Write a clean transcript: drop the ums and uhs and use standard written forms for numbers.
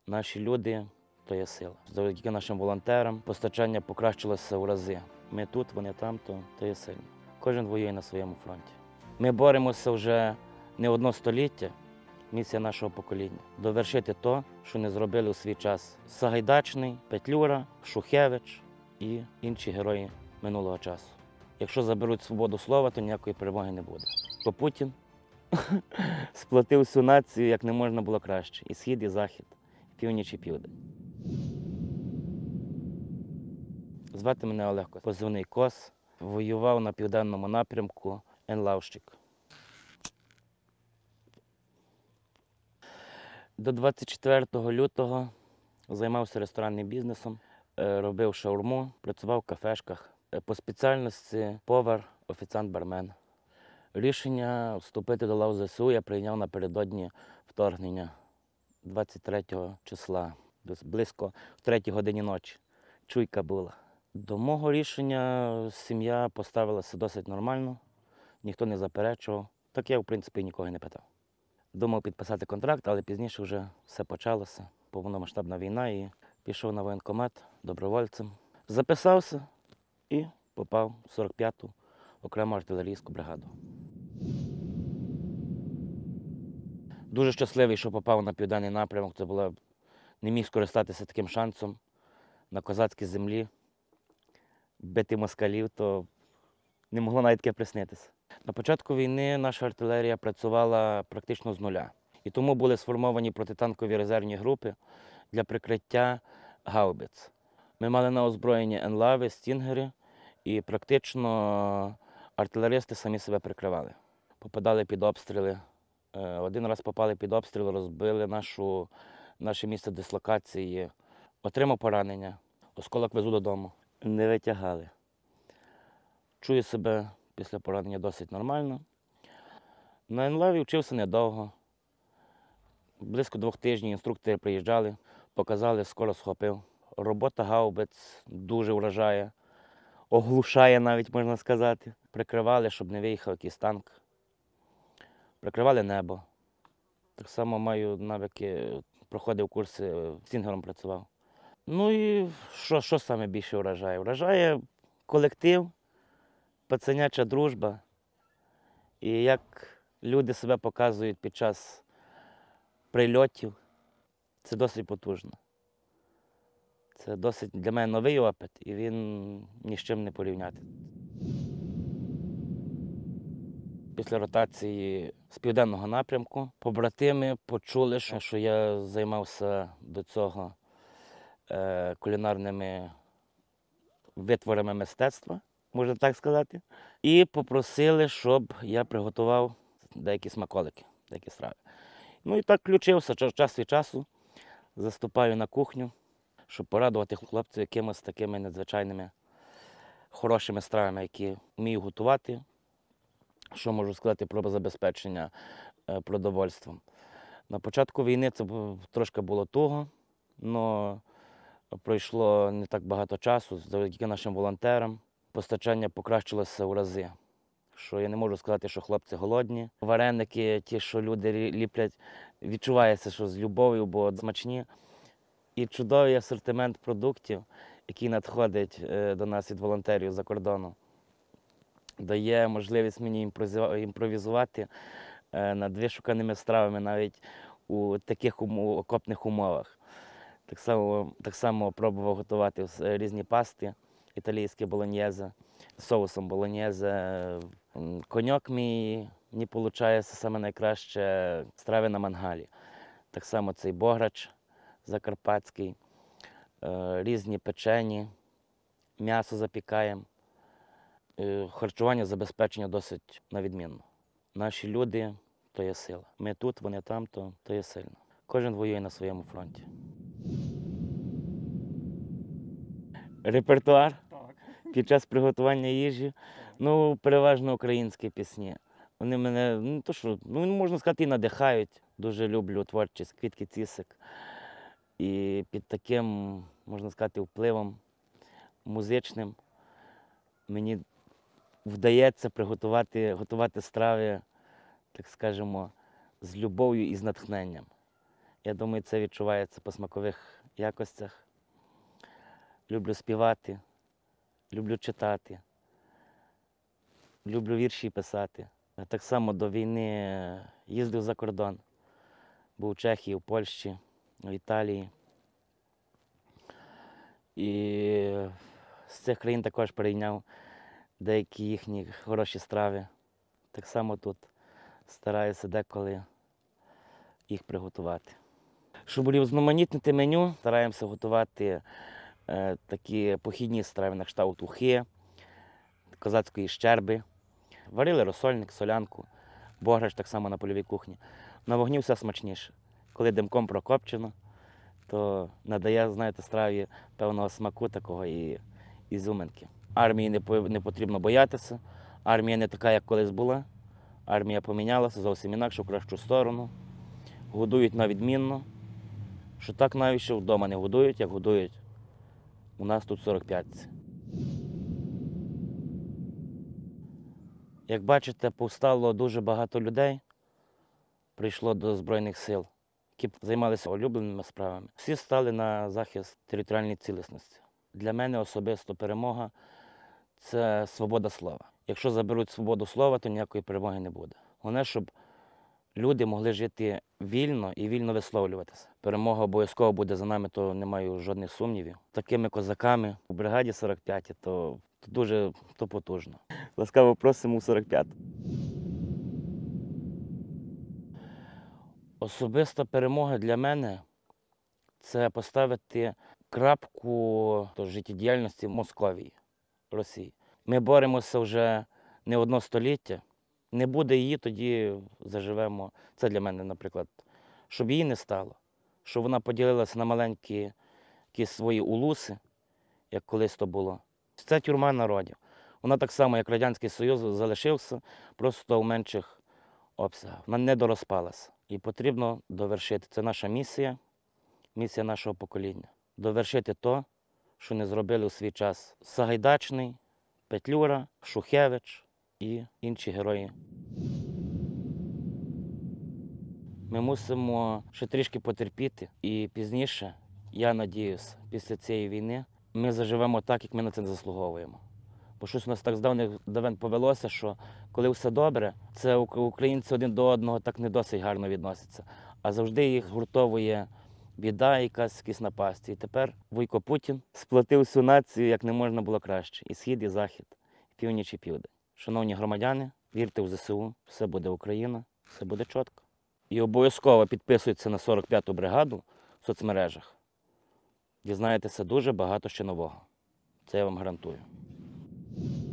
Наші люди – то є сила. Завдяки нашим волонтерам постачання покращилося у рази. Ми тут, вони там, то є сильно. Кожен воює на своєму фронті. Ми боремося вже не одно століття, місія нашого покоління – довершити те, що не зробили у свій час Сагайдачний, Петлюра, Шухевич і інші герої минулого часу. Якщо заберуть свободу слова, то ніякої перемоги не буде. Бо Путін сплотив всю націю, як не можна було краще. І схід, і захід, і північ, і південь. Звати мене Олег, позивний Кос. Воював на південному напрямку Енлавщик. До 24 лютого займався ресторанним бізнесом, робив шаурму, працював в кафешках. По спеціальності повар, офіціант, бармен. Рішення вступити до лав ЗСУ я прийняв напередодні вторгнення 23 числа, близько в 3 годині ночі. Чуйка була. До мого рішення сім'я поставилася досить нормально, ніхто не заперечував. Так я, в принципі, нікого не питав. Думав підписати контракт, але пізніше вже все почалося. Повномасштабна війна і пішов на воєнкомат добровольцем. Записався і попав в 45-ту окрему артилерійську бригаду. Дуже щасливий, що попав на південний напрямок. Це було, не міг скористатися таким шансом на козацькій землі. Бити москалів, то не могло навіть таке приснитися. На початку війни наша артилерія працювала практично з нуля. І тому були сформовані протитанкові резервні групи для прикриття гаубиць. Ми мали на озброєнні енлави, стінгери, і практично артилеристи самі себе прикривали. Попадали під обстріли. Один раз попали під обстріл, розбили наше місце дислокації. Отримав поранення, осколок везу додому. Не витягали. Чую себе після поранення досить нормально. На енлаві вчився недовго. Близько 2 тижнів інструктори приїжджали, показали, скоро схопив. Робота гаубиць дуже вражає, оглушає навіть, можна сказати. Прикривали, щоб не виїхав якийсь танк. Прикривали небо. Так само маю навики, проходив курси, стінгером працював. Ну і що саме більше вражає? Вражає колектив, пацаняча дружба. І як люди себе показують під час прильотів, це досить потужно. Це досить для мене новий опит, і він ні з чим не порівняти. Після ротації з південного напрямку побратими почули, що я займався до цього кулінарними витворами мистецтва, можна так сказати, і попросили, щоб я приготував деякі смаколики, деякі страви. Ну і так включився, час від часу заступаю на кухню, щоб порадувати хлопців якимось такими надзвичайними хорошими стравами, які вмію готувати. Що можу сказати про забезпечення продовольством. На початку війни це трошки було туго, але пройшло не так багато часу. Завдяки нашим волонтерам постачання покращилося у рази. Що я не можу сказати, що хлопці голодні. Вареники, ті, що люди ліплять, відчувається, що з любов'ю, бо смачні. І чудовий асортимент продуктів, який надходить до нас від волонтерів за кордону, дає можливість мені імпровізувати над вишуканими стравами навіть у таких окопних умовах. Так само пробував готувати різні пасти, італійське болоньєзе, соусом болоньєзе. Коньок мені виходить саме найкраще страви на мангалі. Так само цей бограч закарпатський, різні печені, м'ясо запікаємо. Харчування, забезпечення досить на відмінно. Наші люди – то є сила. Ми тут, вони там, то є сильно. Кожен воює на своєму фронті. Репертуар під час приготування їжі, переважно українські пісні. Вони мене, можна сказати, і надихають. Дуже люблю творчість Квітки Цісик. І під таким, можна сказати, впливом музичним мені вдається готувати страви, так скажемо, з любов'ю і з натхненням. Я думаю, це відчувається по смакових якостях. Люблю співати, люблю читати, люблю вірші писати. Так само до війни їздив за кордон. Був у Чехії, в Польщі, в Італії. І з цих країн також перейняв деякі їхні хороші страви. Так само тут стараюся деколи їх приготувати. Щоб урізноманітнити меню, стараємося готувати такі похідні страви на кшталт ухи, козацької щерби. Варили розсольник, солянку, бограч так само на польовій кухні. На вогні все смачніше. Коли димком прокопчено, то надає, знаєте, страві певного смаку такого і ізюминки. Армії не потрібно боятися. Армія не така, як колись була. Армія помінялася зовсім інакше, в кращу сторону. Годують на відмінно. Що так навіть що вдома не годують, як годують у нас тут 45-ці. Як бачите, повстало дуже багато людей, прийшло до Збройних сил, які займалися улюбленими справами. Всі стали на захист територіальної цілісності. Для мене особисто перемога – це свобода слова. Якщо заберуть свободу слова, то ніякої перемоги не буде. Головне, щоб люди могли жити вільно і вільно висловлюватися. Перемога обов'язково буде за нами, то не маю жодних сумнівів. Такими козаками у бригаді 45 то дуже потужно. Ласкаво просимо у 45. Особиста перемога для мене – це поставити крапку до життєдіяльності Московії, Росії. Ми боремося вже не одно століття. Не буде її, тоді заживемо. Це для мене, наприклад, щоб її не стало, щоб вона поділилася на маленькі якісь свої улуси, як колись то було. Це тюрма народів. Вона так само, як Радянський Союз, залишився, просто в менших обсягах. Вона не дорозпалася. І потрібно довершити. Це наша місія, місія нашого покоління. Довершити то, що не зробили у свій час Сагайдачний, Петлюра, Шухевич і інші герої. Ми мусимо ще трішки потерпіти і пізніше, я надіюся, після цієї війни ми заживемо так, як ми на це заслуговуємо. Бо щось у нас так давен повелося, що коли все добре, це українці один до одного так не досить гарно відносяться. А завжди їх згуртовує біда, якісь напасті. І тепер Вуйко Путін сплотив всю націю, як не можна було краще. І схід, і захід, і північ, і південь. Шановні громадяни, вірте в ЗСУ, все буде Україна, все буде чітко. І обов'язково підписуйтеся на 45-ту бригаду в соцмережах. Дізнаєтеся дуже багато ще нового. Це я вам гарантую.